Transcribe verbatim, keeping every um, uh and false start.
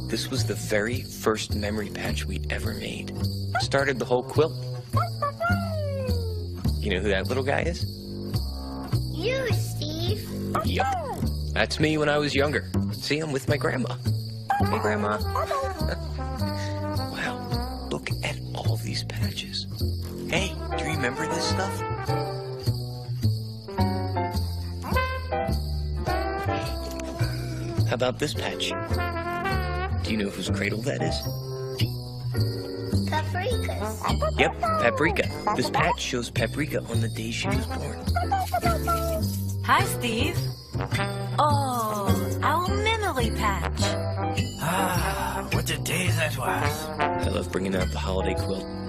This was the very first memory patch we ever made. Started the whole quilt. You know who that little guy is? You, Steve. Yup. That's me when I was younger. See, I'm with my grandma. Hey, Grandma. Wow, look at all these patches. Hey, do you remember this stuff? How about this patch? Do you know whose cradle that is? Paprika's. Yep, Paprika. This patch shows Paprika on the day she was born. Hi, Steve. Oh, our memory patch. Ah, what a day that was. I love bringing out the holiday quilt.